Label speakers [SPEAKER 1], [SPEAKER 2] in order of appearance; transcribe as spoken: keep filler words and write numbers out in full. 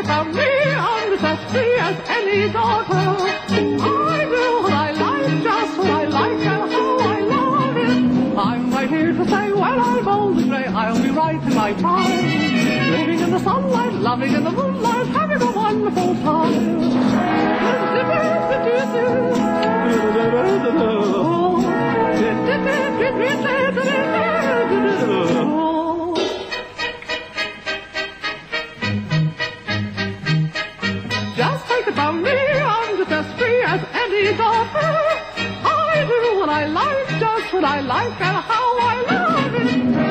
[SPEAKER 1] about me, I'm just as free as any daughter. I do what I like, just what I like, and how I love it. I'm right here to say when I'm old and grey, I'll be right in my prime, living in the sunlight, loving in the moonlight, having a wonderful time. Just think about me, I'm just as free as any daughter. I do what I like, just what I like, and how I love it.